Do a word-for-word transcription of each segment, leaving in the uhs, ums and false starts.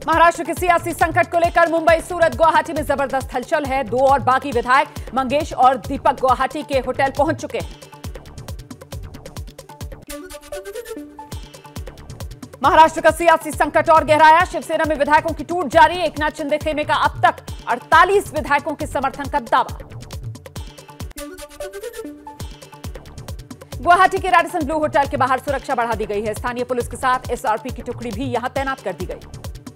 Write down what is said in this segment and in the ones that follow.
महाराष्ट्र के सियासी संकट को लेकर मुंबई, सूरत, गुवाहाटी में जबरदस्त हलचल है। दो और बागी विधायक मंगेश और दीपक गुवाहाटी के होटल पहुंच चुके हैं। महाराष्ट्र का सियासी संकट और गहराया। शिवसेना में विधायकों की टूट जारी। एकनाथ शिंदे खेमे का अब तक अड़तालीस विधायकों के समर्थन का दावा। गुवाहाटी के रैडिसन ब्लू होटल के बाहर सुरक्षा बढ़ा दी गई है। स्थानीय पुलिस के साथ एसआरपी की टुकड़ी भी यहां तैनात कर दी गई।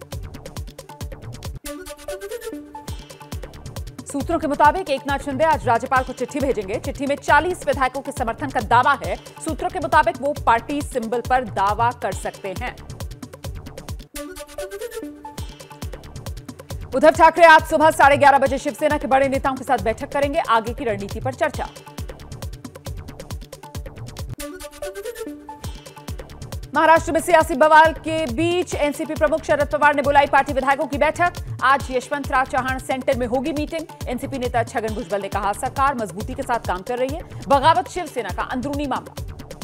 सूत्रों के मुताबिक एकनाथ शिंदे आज राज्यपाल को चिट्ठी भेजेंगे। चिट्ठी में चालीस विधायकों के समर्थन का दावा है। सूत्रों के मुताबिक वो पार्टी सिंबल पर दावा कर सकते हैं। उद्धव ठाकरे आज सुबह साढ़े ग्यारह बजे शिवसेना के बड़े नेताओं के साथ बैठक करेंगे। आगे की रणनीति पर चर्चा। महाराष्ट्र में सियासी बवाल के बीच एनसीपी प्रमुख शरद पवार ने बुलाई पार्टी विधायकों की बैठक। आज यशवंतराव चव्हाण सेंटर में होगी मीटिंग। एनसीपी नेता छगन भुजबल ने कहा, सरकार मजबूती के साथ काम कर रही है। बगावत शिवसेना का अंदरूनी मामला।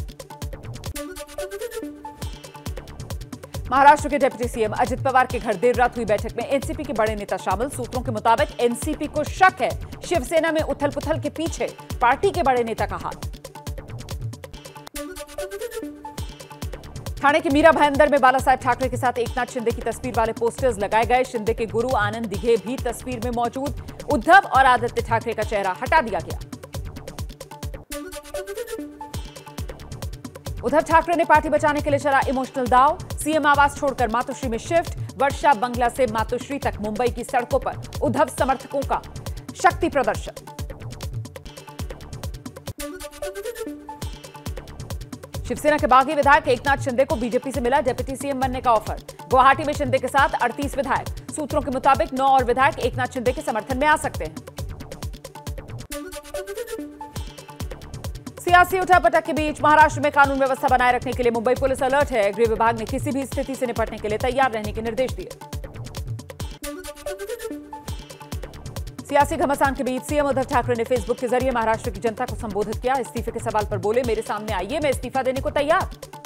महाराष्ट्र के डिप्टी सीएम अजित पवार के घर देर रात हुई बैठक में एनसीपी के बड़े नेता शामिल। सूत्रों के मुताबिक एनसीपी को शक है शिवसेना में उथल पुथल के पीछे पार्टी के बड़े नेता का हाथ। ठाणे के मीरा भाईंदर में बाला साहेब ठाकरे के साथ एकनाथ शिंदे की तस्वीर वाले पोस्टर्स लगाए गए। शिंदे के गुरु आनंद दिघे भी तस्वीर में मौजूद। उद्धव और आदित्य ठाकरे का चेहरा हटा दिया गया। उद्धव ठाकरे ने पार्टी बचाने के लिए चला इमोशनल दाव। सीएम आवास छोड़कर मातोश्री में शिफ्ट। वर्षा बंगला से मातोश्री तक मुंबई की सड़कों पर उद्धव समर्थकों का शक्ति प्रदर्शन। शिवसेना के बागी विधायक एकनाथ शिंदे को बीजेपी से मिला डिप्टी सीएम बनने का ऑफर। गुवाहाटी में शिंदे के साथ अड़तीस विधायक। सूत्रों के मुताबिक नौ और विधायक एकनाथ शिंदे के समर्थन में आ सकते हैं। सियासी उठापटक के बीच महाराष्ट्र में कानून व्यवस्था बनाए रखने के लिए मुंबई पुलिस अलर्ट है। गृह विभाग ने किसी भी स्थिति से निपटने के लिए तैयार रहने के निर्देश दिए। सियासी घमासान के बीच सीएम उद्धव ठाकरे ने फेसबुक के जरिए महाराष्ट्र की जनता को संबोधित किया। इस्तीफे के सवाल पर बोले, मेरे सामने आइए, मैं इस्तीफा देने को तैयार।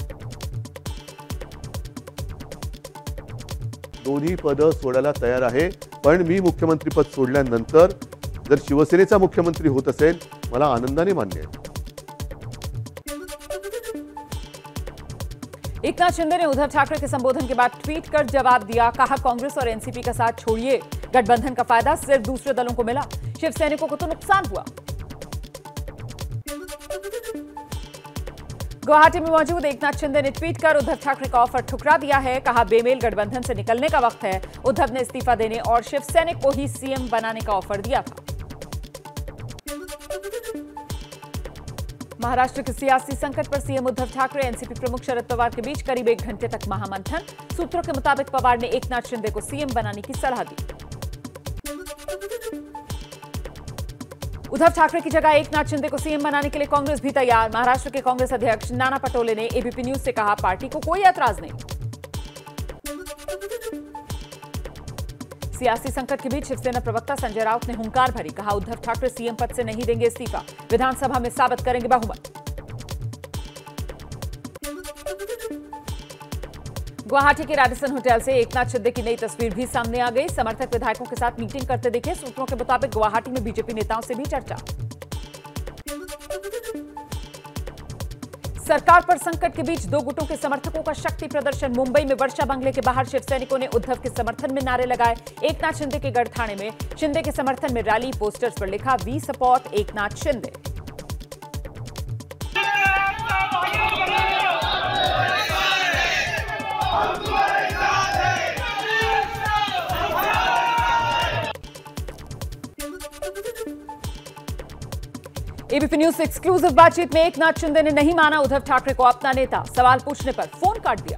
दोन्ही पद सोडायला तयार आहे, पण मी मुख्यमंत्रीपद सोडल्यानंतर जर शिवसेनेचा मुख्यमंत्री होत असेल, मला आनंदाने मान्य आहे। एकनाथ शिंदे ने उद्धव ठाकरे के संबोधन के बाद ट्वीट कर जवाब दिया। कहा, कांग्रेस और एनसीपी का साथ छोड़िए, गठबंधन का फायदा सिर्फ दूसरे दलों को मिला, शिवसैनिकों को तो नुकसान हुआ। गुवाहाटी में मौजूद एकनाथ शिंदे ने ट्वीट कर उद्धव ठाकरे का ऑफर ठुकरा दिया है। कहा, बेमेल गठबंधन से निकलने का वक्त है। उद्धव ने इस्तीफा देने और शिवसैनिक को ही सीएम बनाने का ऑफर दिया था। महाराष्ट्र के सियासी संकट पर सीएम उद्धव ठाकरे एनसीपी प्रमुख शरद पवार के बीच करीब एक घंटे तक महामंथन। सूत्रों के मुताबिक पवार ने एकनाथ शिंदे को सीएम बनाने की सलाह दी। उद्धव ठाकरे की जगह एकनाथ शिंदे को सीएम बनाने के लिए कांग्रेस भी तैयार। महाराष्ट्र के कांग्रेस अध्यक्ष नाना पटोले ने एबीपी न्यूज से कहा, पार्टी को कोई ऐतराज नहीं। सियासी संकट के बीच शिवसेना प्रवक्ता संजय राउत ने हुंकार भरी। कहा, उद्धव ठाकरे सीएम पद से नहीं देंगे इस्तीफा, विधानसभा में साबित करेंगे बहुमत। गुवाहाटी के रैडिसन होटल से एकनाथ शिंदे की नई तस्वीर भी सामने आ गई। समर्थक विधायकों के साथ मीटिंग करते दिखे। सूत्रों के मुताबिक गुवाहाटी में बीजेपी नेताओं से भी चर्चा। सरकार पर संकट के बीच दो गुटों के समर्थकों का शक्ति प्रदर्शन। मुंबई में वर्षा बंगले के बाहर शिवसैनिकों ने उद्धव के समर्थन में नारे लगाए। एकनाथ शिंदे के गढ़ ठाणे में शिंदे के समर्थन में रैली। पोस्टर्स पर लिखा, we support Eknath Shinde. ABP news से एक्सक्लूसिव बातचीत में एकनाथ शिंदे ने नहीं माना उद्धव ठाकरे को अपना नेता। सवाल पूछने पर फोन काट दिया।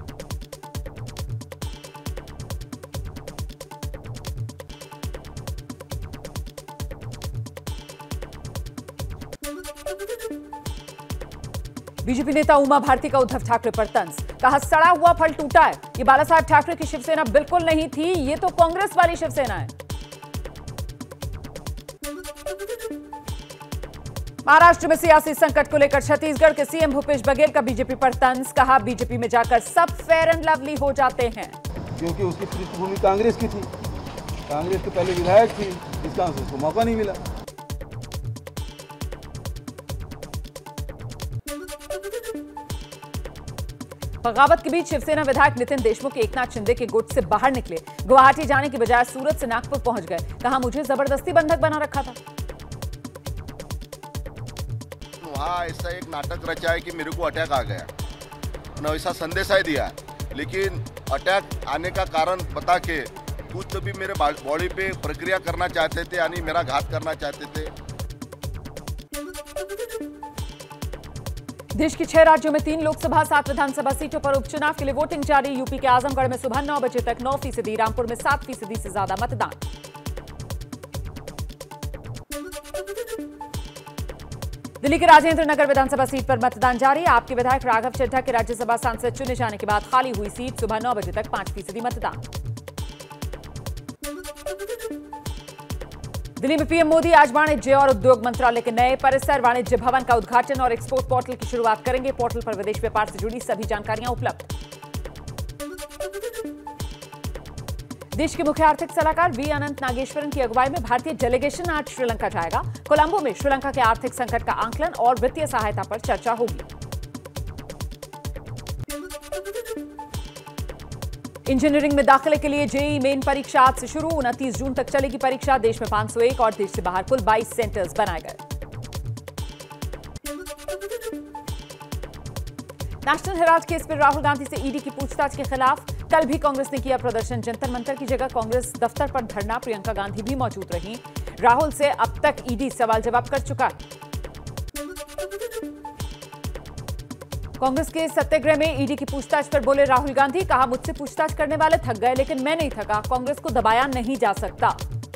बीजेपी नेता उमा भारती का उद्धव ठाकरे पर तंज। कहा, सड़ा हुआ फल टूटा है। ये बाला साहेब ठाकरे की शिवसेना बिल्कुल नहीं थी, ये तो कांग्रेस वाली शिवसेना है। महाराष्ट्र में सियासी संकट को लेकर छत्तीसगढ़ के सीएम भूपेश बघेल का बीजेपी पर तंज। कहा, बीजेपी में जाकर सब फेयर एंड लवली हो जाते हैं। क्योंकि उसकी पृष्ठभूमि कांग्रेस की थी, कांग्रेस के पहले विधायक थी, इस कारण से उसको मौका नहीं मिला। बगावत के बीच शिवसेना विधायक नितिन देशमुख एकनाथ शिंदे के गुट से बाहर निकले। गुवाहाटी जाने की बजाय सूरत से नागपुर पहुंच गए। कहा, मुझे जबरदस्ती बंधक बना रखा था। वहाँ ऐसा एक नाटक रचा है कि मेरे को अटैक आ गया, उन्होंने ऐसा संदेश है दिया, लेकिन अटैक आने का कारण बता के कुछ तो भी मेरे बॉडी पे प्रक्रिया करना चाहते थे, यानी मेरा घात करना चाहते थे। देश की छह राज्यों में तीन लोकसभा सात विधानसभा सीटों पर उपचुनाव के लिए वोटिंग जारी। यूपी के आजमगढ़ में सुबह नौ बजे तक नौ फीसदी, रामपुर में सात फीसदी से ज्यादा मतदान। दिल्ली के राजेंद्र नगर विधानसभा सीट पर मतदान जारी। आपके विधायक राघव चड्ढा के राज्यसभा सांसद चुने जाने के बाद खाली हुई सीट, सुबह नौ बजे तक पांच फीसदी मतदान। दिल्ली में पीएम मोदी आज वाणिज्य और उद्योग मंत्रालय के नए परिसर वाणिज्य भवन का उद्घाटन और एक्सपोर्ट पोर्टल की शुरुआत करेंगे। पोर्टल पर विदेश व्यापार से जुड़ी सभी जानकारियां उपलब्ध। देश के मुख्य आर्थिक सलाहकार वी अनंत नागेश्वरन की अगुवाई में भारतीय डेलीगेशन आज श्रीलंका जाएगा। कोलंबो में श्रीलंका के आर्थिक संकट का आंकलन और वित्तीय सहायता पर चर्चा होगी। इंजीनियरिंग में दाखिले के लिए जेईई मेन परीक्षा आज से शुरू। उनतीस जून तक चलेगी परीक्षा। देश में पांच सौ एक और देश से बाहर कुल बाईस सेंटर्स बनाए गए। नेशनल हेराल्ड केस पर राहुल गांधी से ईडी की पूछताछ के खिलाफ कल भी कांग्रेस ने किया प्रदर्शन। जंतर मंतर की जगह कांग्रेस दफ्तर पर धरना। प्रियंका गांधी भी मौजूद रहीं। राहुल से अब तक ईडी सवाल जवाब कर चुका है। कांग्रेस के सत्याग्रह में ईडी की पूछताछ पर बोले राहुल गांधी। कहा, मुझसे पूछताछ करने वाले थक गए, लेकिन मैं नहीं थका। कांग्रेस को दबाया नहीं जा सकता।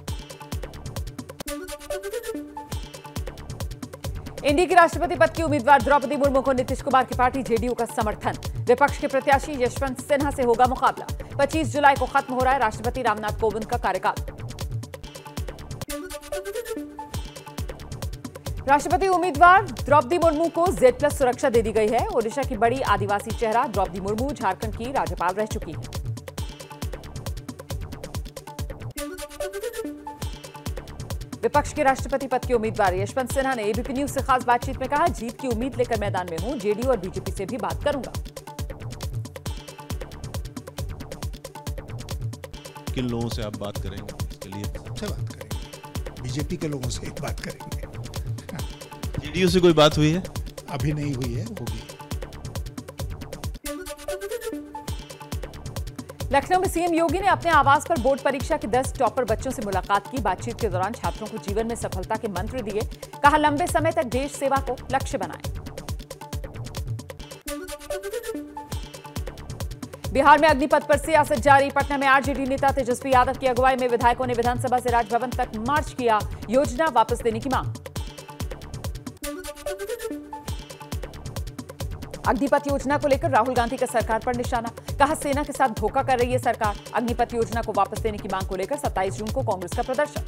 इंडी की राष्ट्रपति पद की उम्मीदवार द्रौपदी मुर्मू को नीतीश कुमार की पार्टी जेडीयू का समर्थन। विपक्ष के प्रत्याशी यशवंत सिन्हा से होगा मुकाबला। पच्चीस जुलाई को खत्म हो रहा है राष्ट्रपति रामनाथ कोविंद का कार्यकाल। राष्ट्रपति उम्मीदवार द्रौपदी मुर्मू को जेड प्लस सुरक्षा दे दी गई है। ओडिशा की बड़ी आदिवासी चेहरा द्रौपदी मुर्मू झारखंड की राज्यपाल रह चुकी हैं। विपक्ष के राष्ट्रपति पद के उम्मीदवार यशवंत सिन्हा ने एबीपी न्यूज से खास बातचीत में कहा, जीत की उम्मीद लेकर मैदान में हूं। जेडीयू और बीजेपी से भी बात करूंगा। किन लोगों से आप बात करेंगे? इसके लिए सबसे बात करेंगे, बीजेपी के लोगों से बात करेंगे। जेडीयू से कोई बात हुई है? अभी नहीं हुई है, होगी। लखनऊ में सीएम योगी ने अपने आवास पर बोर्ड परीक्षा के दस टॉपर बच्चों से मुलाकात की। बातचीत के दौरान छात्रों को जीवन में सफलता के मंत्र दिए। कहा, लंबे समय तक देश सेवा को लक्ष्य बनाएं। बिहार में अग्निपथ पर सियासत जारी। पटना में आरजेडी नेता तेजस्वी यादव की अगुवाई में विधायकों ने विधानसभा से राजभवन तक मार्च किया। योजना वापस देने की मांग। अग्निपथ योजना को लेकर राहुल गांधी का सरकार पर निशाना। कहा, सेना के साथ धोखा कर रही है सरकार। अग्निपथ योजना को वापस देने की मांग को लेकर सत्ताईस जून को कांग्रेस का प्रदर्शन।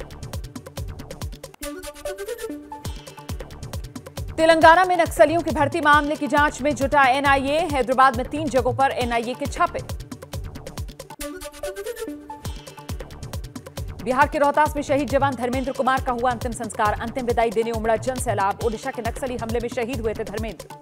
तेलंगाना में नक्सलियों की भर्ती मामले की जांच में जुटा एनआईए। हैदराबाद में तीन जगहों पर एनआईए के छापे। बिहार के रोहतास में शहीद जवान धर्मेंद्र कुमार का हुआ अंतिम संस्कार। अंतिम विदाई देने उमड़ा जन सैलाब। ओडिशा के नक्सली हमले में शहीद हुए थे धर्मेंद्र।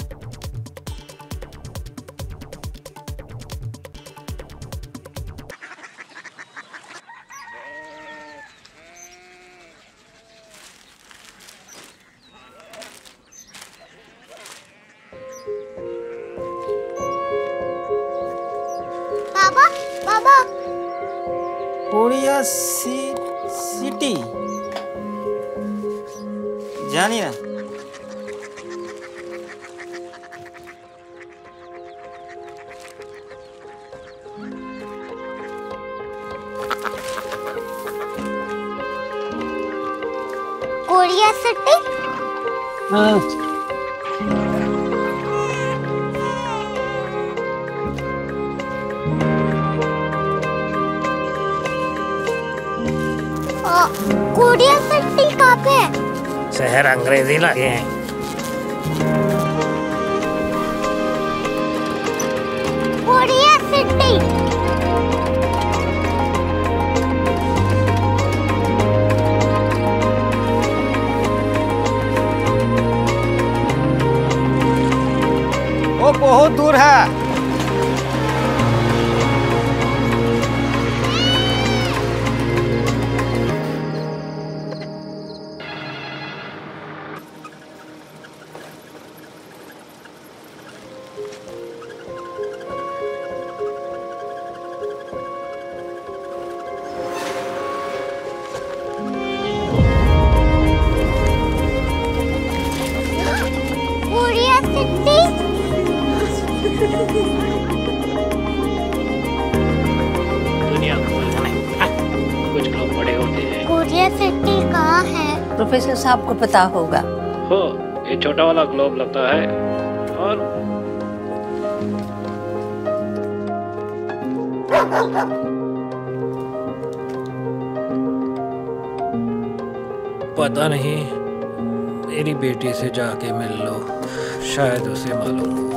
बाबा बाबा कोरिया सी सिटी जानी ना कोरिया सिटी। हाँ कोरिया सिटी कहाँ पे है? शहर अंग्रेजी लगे हैं। Korea city. मंजूर है। दुनिया कुछ लोग बड़े होते हैं। कोरिया सिटी कहाँ है? प्रोफेसर साहब को पता होगा। हो, ये छोटा वाला ग्लोब लगता है। और पता नहीं, मेरी बेटी से जाके मिल लो, शायद उसे मालूम हो।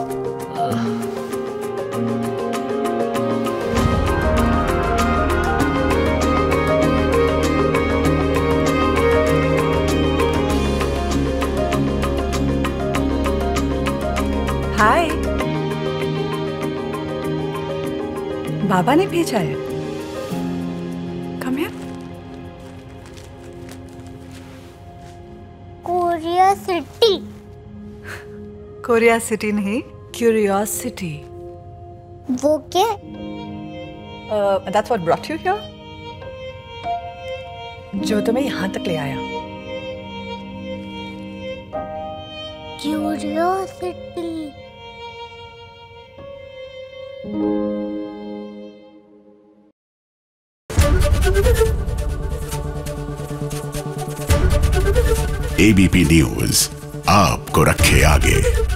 हाय, बाबा ने भेजा है। Come here. Korea city. Korea city नहीं, क्यूरियोसिटी। वो क्या? That's what brought you here. जो तुम्हें यहाँ तक ले आया। क्यूरियोसिटी। एबीपी न्यूज आपको रखे आगे।